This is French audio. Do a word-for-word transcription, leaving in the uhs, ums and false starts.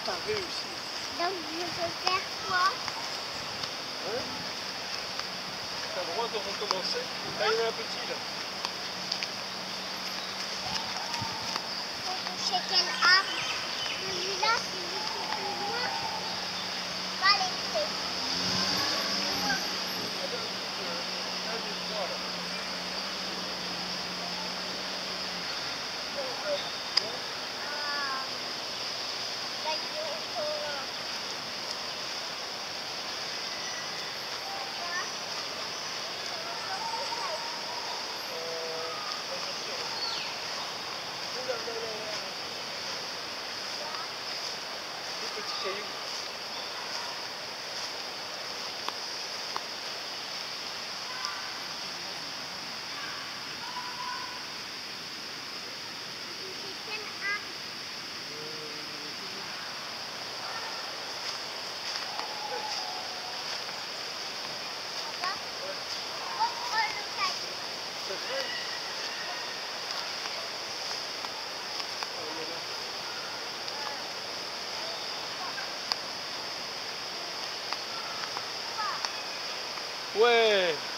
t'as réussi. Donc je peux faire quoi? Hein? T'as le droit de recommencer. Là, il y en a un petit là. Faut toucher quel arbre? Celui-là, c'est beaucoup plus loin. Pas les Un des trois là. Ah, là, il est encore là. Petit caillou. Ouais.